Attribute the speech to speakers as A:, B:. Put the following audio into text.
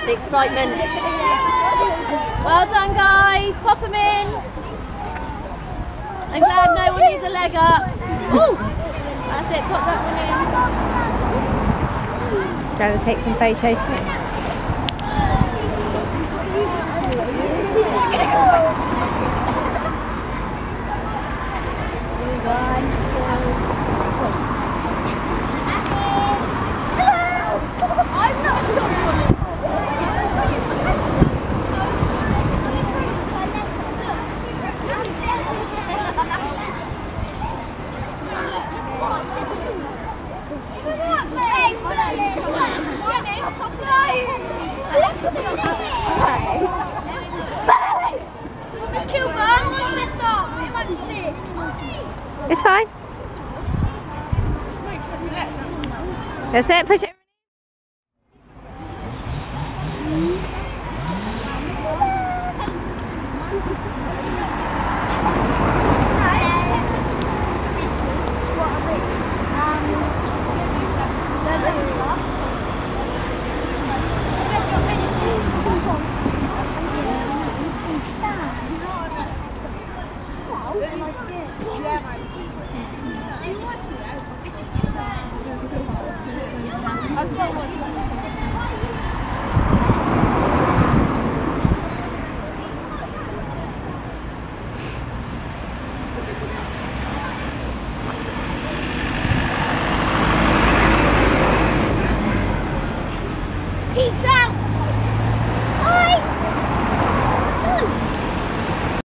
A: The excitement. Well done, guys. Pop them in. I'm glad no one needs a leg up. Ooh. That's it. Pop that one in.
B: Gotta take some photos.
C: Let's kill Burn. What's messed up? It might stick.
B: It's fine. That's it. Push it.
C: Peace out.